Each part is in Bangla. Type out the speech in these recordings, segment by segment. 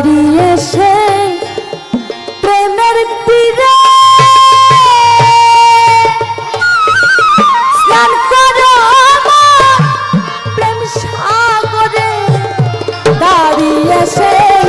দাঁড়িয়ে সে প্রেমের তীরে স্নান করো প্রেম সাগরে দাঁড়িয়ে সে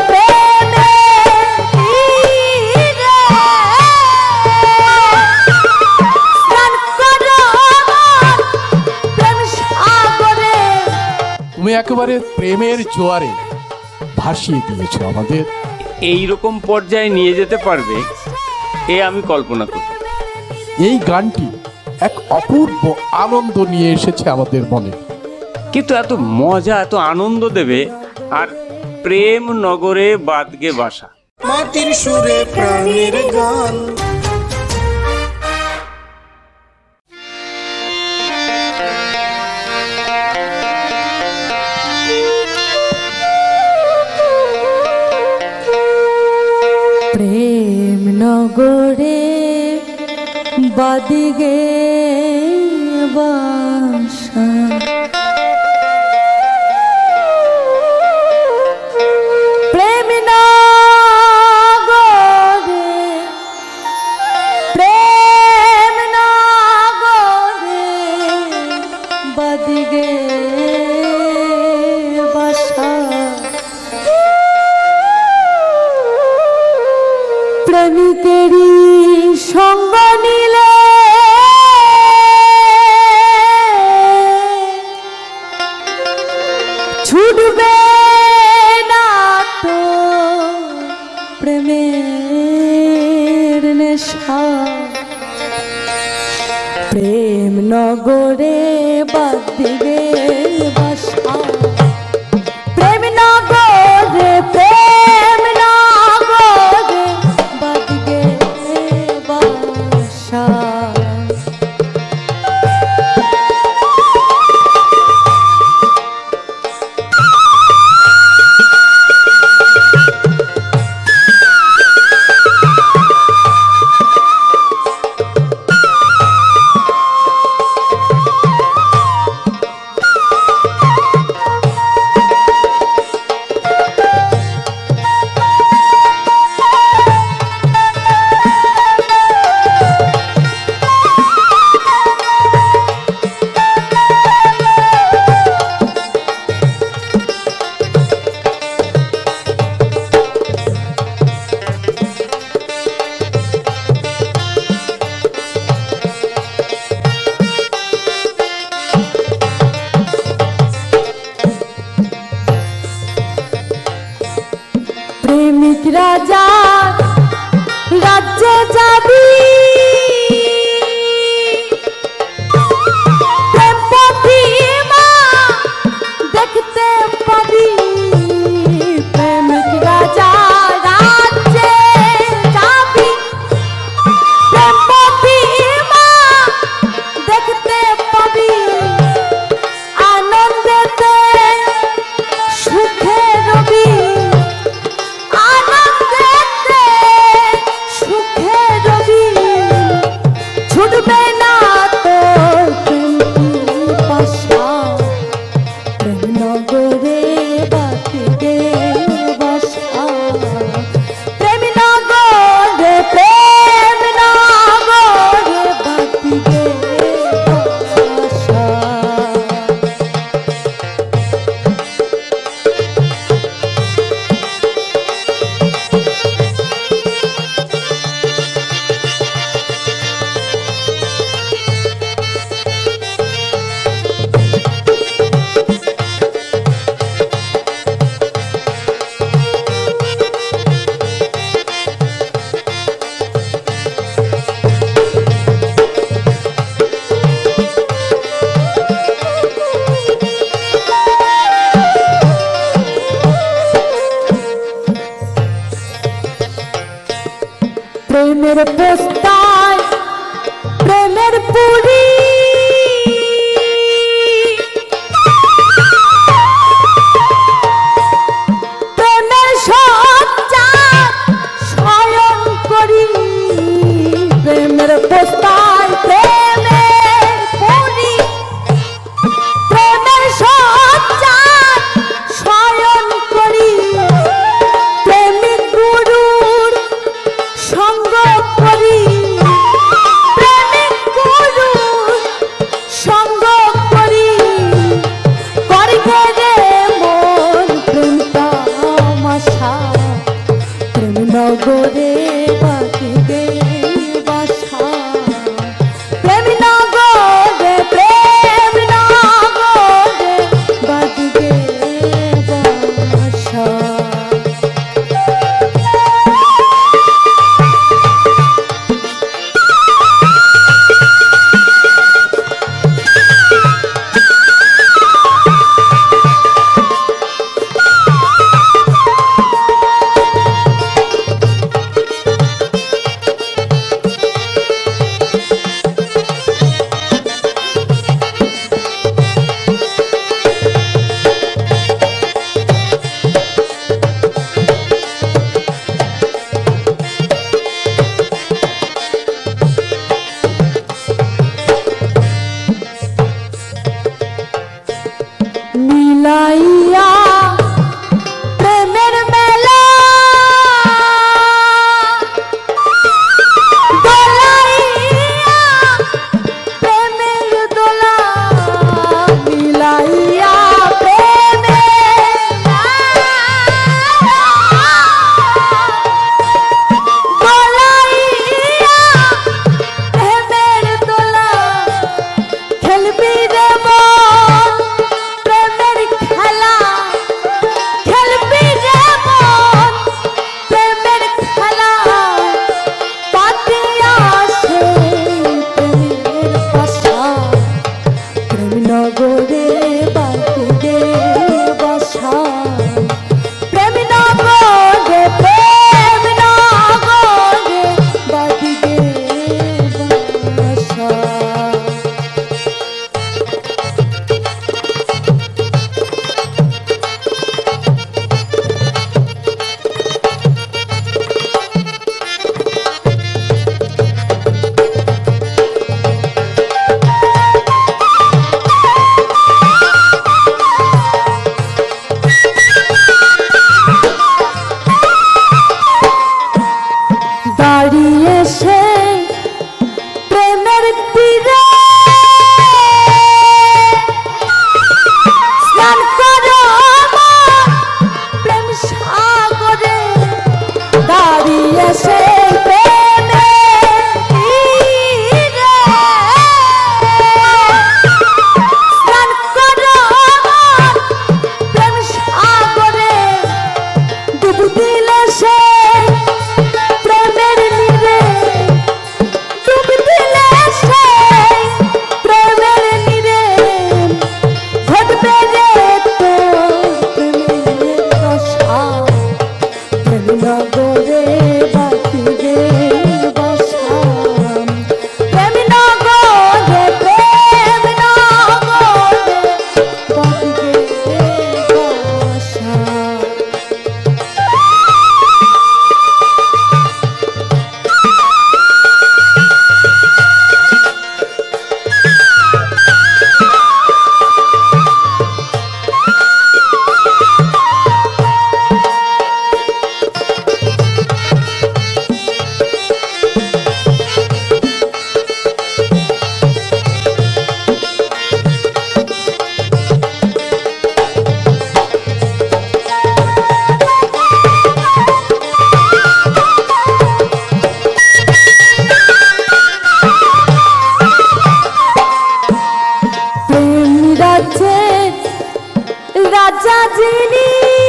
তুমি একেবারে প্রেমের জোয়ারে ভাসিয়ে দিয়েছো আমাদের। এই রকম পর্যায়ে নিয়ে যেতে পারবে এ আমি কল্পনা করি। এই গানটি এক অপূর্ব আনন্দ নিয়ে এসেছে আমাদের মনে। কিন্তু এত মজা এত আনন্দ দেবে আর প্রেম নগরে বাদগে বাসা, মাটির সুরে প্রাণের গান। প্রেম নগরে বাদিগে বাসা প্রেম নগরে প্রেম নগরে বাদিগে বাসা প্রেমিকেরই সঙ্গ নিলে ছুটবে না তো প্রেমের নেশা প্রেম নগরে বাদিগে বাসা প্রেম নগরে প্রেম নগরে বাদিগে বাসা প্রেমিক রাজা রাজ্যে যাবি প্রেম প্রতিমা দেখতে পাবি প্রেমিক রাজা রাজ্যে যাবি প্রেম প্রতিমা দেখতে পাবি আনন্দেতে সুখে রবি ছুটবে না তো পাশা প্রেম নগরে বাদিগে বাসা প্রেম নগরে প্রেম নগরে বাদিগে বাসা প্রেমের পোস্তায় প্রেমের পুরি প্রেমের সজ্জা শয়ন করি প্রেমের পোস্তায় প্রেমের পুরি প্রেমের সজ্জা শয়ন করি প্রেম দিলে সে প্রেমের নীরে, ডুব দিলে সে প্রেমের নীরে, ঘটবে রে তোর প্রেমের দশা। প্রেম নগরে বাতিবে বাসা, প্রেম নগরে, প্রেম নগরে বাতিবে বাসা। রাজা যিনি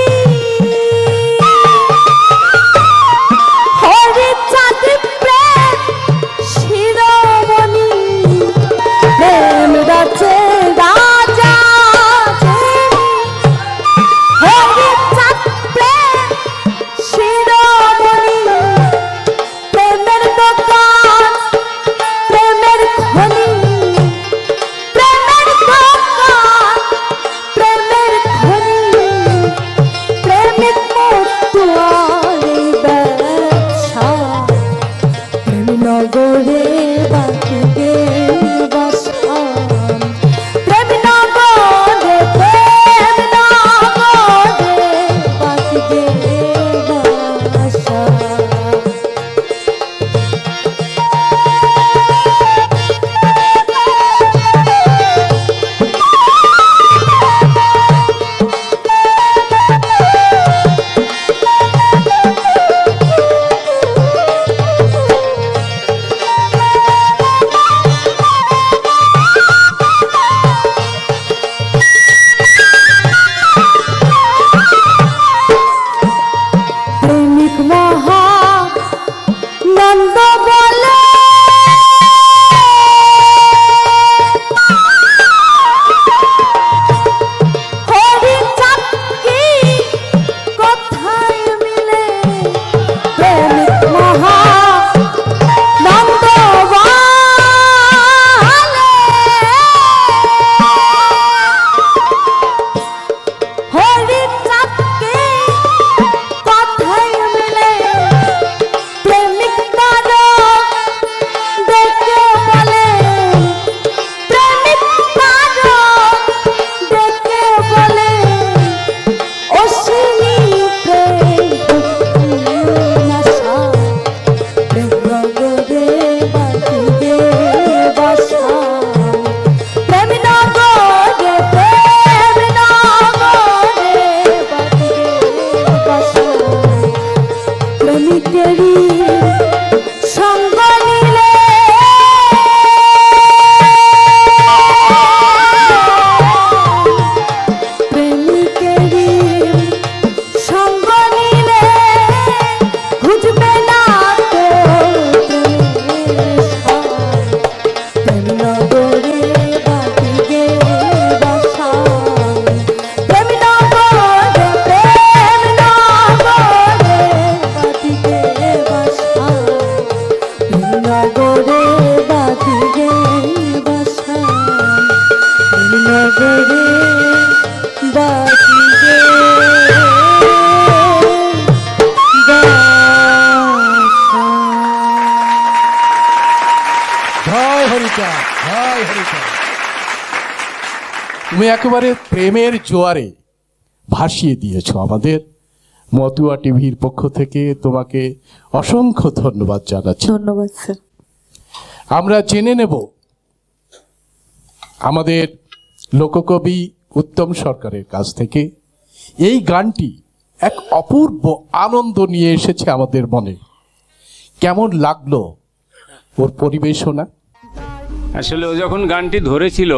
হরিচাঁদ প্রেম শিরোমণি, প্রেম রাজে রাজা যিনি হরিচাঁদ প্রেম শিরোমণি, প্রেমের দোকান প্রেমের খনি, প্রেমের দোকান প্রেমের খনি, প্রেমিক মতুয়ারি ব্যবসা। প্রেম নগরে বাতিবে বাসা, প্রেম নগরে, প্রেম নগরে বাতিবে বাসা। প্রেমিক মহানন্দ বলে হরিচাঁদ কি কোথায় মিলে, প্রেমিক মহানন্দ বলে হরিচাঁদ কি কোথায় মিলে, প্রেমিক তারক দেখে বলে, প্রেমিক তারক দেখে বলে, অশ্বিনী প্রেম নাশা। প্রেম নগরে বাতিবে বাসা, প্রেম নগরে, প্রেম নগরে বাতিবে বাসা। প্রেমিকেরই সঙ্গ নিলে প্রেমিকেরই সঙ্গ নিলে বুঝবে না তো প্রেমের সার। প্রেম নগরে বাতিবে বাসা, প্রেম নগরে, প্রেম নগরে বাতিবে বাসা, প্রেম নগরে বাতিবে বাসা, প্রেম নগরে বাতিবে বাসা। জয় হরিচাঁদ, জয় হরিচাঁদ। তুমি একেবারে প্রেমের জোয়ারে ভাসিয়ে দিয়েছো আমাদের। মতুয়া টিভির পক্ষ থেকে তোমাকে অসংখ্য ধন্যবাদ জানাচ্ছি। ধন্যবাদ স্যার। আমরা জেনে নেব আমাদের লোককবি উত্তম সরকারের কাছ থেকে এই গানটি এক অপূর্ব আনন্দ নিয়ে এসেছে আমাদের মনে। কেমন লাগলো ওর পরিবেশনা? আসলে ও যখন গানটি ধরেছিল,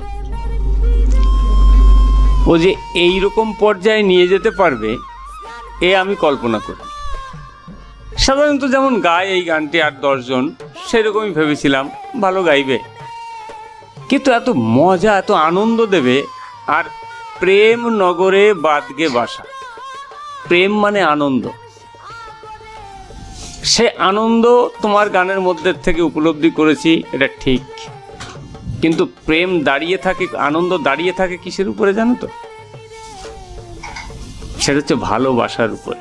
ও যে এই রকম পর্যায়ে নিয়ে যেতে পারবে এ আমি কল্পনা করি। সাধারণত যেমন গায় এই গানটি 8-10 জন, সেরকমই ভেবেছিলাম ভালো গাইবে, কিন্তু এত মজা এত আনন্দ দেবে। আর প্রেম নগরে বাদগে বাসা, প্রেম মানে আনন্দ, সে আনন্দ তোমার গানের মধ্যে থেকে উপলব্ধি করেছি, এটা ঠিক। কিন্তু প্রেম দাঁড়িয়ে থাকে, আনন্দ দাঁড়িয়ে থাকে কিসের উপরে জানো তো? সেটা হচ্ছে ভালোবাসার উপরে।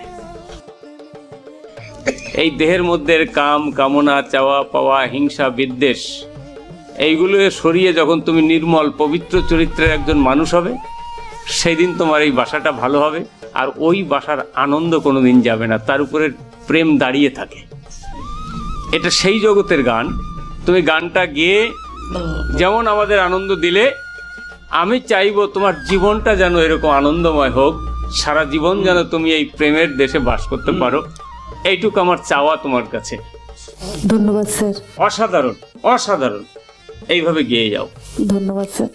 এই দেহের মধ্যে কাম কামনা চাওয়া পাওয়া হিংসা বিদ্বেষ এইগুলো সরিয়ে যখন তুমি নির্মল পবিত্র চরিত্রের একজন মানুষ হবে, সেই দিন তোমার এই বাসাটা ভালো হবে। আর ওই বাসার আনন্দ কোনোদিন যাবে না, তার উপরে প্রেম দাঁড়িয়ে থাকে। এটা সেই জগতের গান। তুমি গানটা গেয়ে যেমন আমাদের আনন্দ দিলে, আমি চাইবো তোমার জীবনটা যেন এরকম আনন্দময় হোক, সারা জীবন যেন তুমি এই প্রেমের দেশে বাস করতে পারো, এইটুকু আমার চাওয়া তোমার কাছে। ধন্যবাদ স্যার। অসাধারণ অসাধারণ, এইভাবে গেয়ে যাও। ধন্যবাদ স্যার।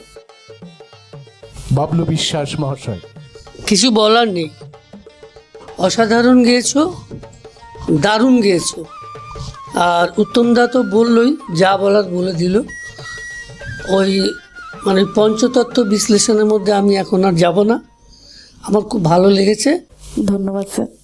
বাবলু বিশ্বাস মহাশয়। কিছু বলার নেই, অসাধারণ গেয়েছো, দারুণ গেয়েছো। আর উত্তমদা তো বললই, যা বলার বলে দিল। ওই মানে পঞ্চতত্ত্ব বিশ্লেষণের মধ্যে আমি এখন আর যাব না, আমার খুব ভালো লেগেছে। ধন্যবাদ স্যার।